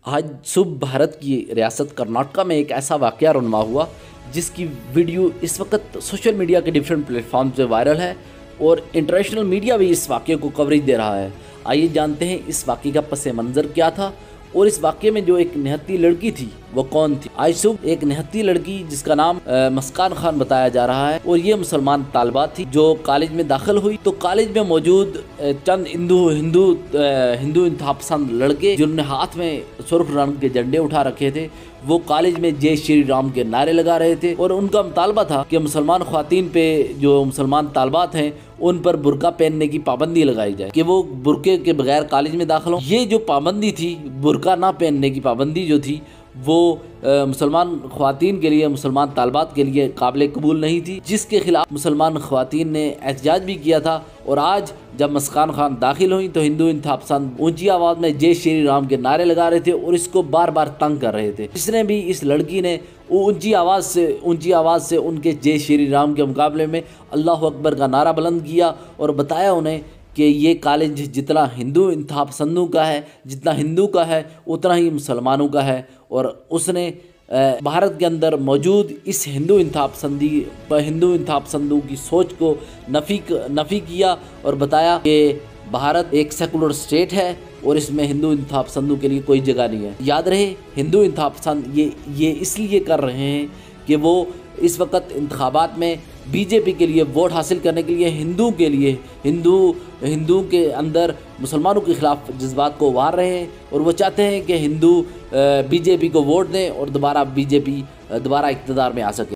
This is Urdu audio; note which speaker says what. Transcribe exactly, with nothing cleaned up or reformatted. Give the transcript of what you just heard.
Speaker 1: آج صبح بھارت کی ریاست کرناٹکا میں ایک ایسا واقعہ رونما ہوا جس کی ویڈیو اس وقت سوشل میڈیا کے ڈیفرنٹ پلیٹ فارم پہ وائرل ہے اور انٹرنیشنل میڈیا بھی اس واقعے کو کوریج دے رہا ہے۔ آئیے جانتے ہیں اس واقعے کا پس منظر کیا تھا اور اس واقعے میں جو ایک نہتی لڑکی تھی وہ کون تھی۔ آج صبح ایک نہتی لڑکی جس کا نام مسکان خان بتایا جا رہا ہے اور یہ مسلمان طالبہ تھی جو کالج میں داخل ہوئی، تو کالج میں موجود چند ہندو ہندو ہندو انتہا پسند لڑکے جنہوں نے ہاتھ میں سرخ رنگ کے جھنڈے اٹھا رکھے تھے، وہ کالج میں جے شری رام کے نعرے لگا رہے تھے اور ان کا مطالبہ تھا کہ مسلمان خواتین پہ، جو مسلمان طالبات ہیں ان پر برقع پہننے کی پابندی لگائی جائے کہ وہ برقعے کے بغیر کالج میں داخل ہوں۔ یہ جو پابندی تھی، برقع نہ پہننے کی پابندی جو تھی، وہ مسلمان خواتین کے لیے، مسلمان طالبات کے لیے قابل قبول نہیں تھی، جس کے خلاف مسلمان خواتین نے احتجاج بھی کیا تھا۔ اور آج جب مسکان خان داخل ہوئیں تو ہندو انتہا پسند اونچی آواز میں جے شری رام کے نعرے لگا رہے تھے اور اس کو بار بار تنگ کر رہے تھے۔ اس نے بھی، اس لڑکی نے اونچی آواز سے اونچی آواز سے ان کے جے شری رام کے مقابلے میں اللہ اکبر کا نعرہ بلند کیا اور بتایا انہیں کہ یہ کالج جتنا ہندو انتہا پسندوں کا ہے، جتنا ہندو کا ہے، اتنا ہی مسلمانوں کا ہے۔ اور اس نے بھارت کے اندر موجود اس ہندو انتہا پسندی ہندو انتہا پسندوں کی سوچ کو نفی نفی کیا اور بتایا کہ بھارت ایک سیکولر اسٹیٹ ہے اور اس میں ہندو انتہا پسندوں کے لیے کوئی جگہ نہیں ہے۔ یاد رہے، ہندو انتہا پسند یہ یہ اس لیے کر رہے ہیں کہ وہ اس وقت انتخابات میں بی جے پی کے لیے ووٹ حاصل کرنے کے لیے ہندو کے لیے ہندو ہندو کے اندر مسلمانوں کے خلاف جذبات کو ابھار رہے ہیں اور وہ چاہتے ہیں کہ ہندو بی جے پی کو ووٹ دیں اور دوبارہ بی جے پی دوبارہ اقتدار میں آ سکے۔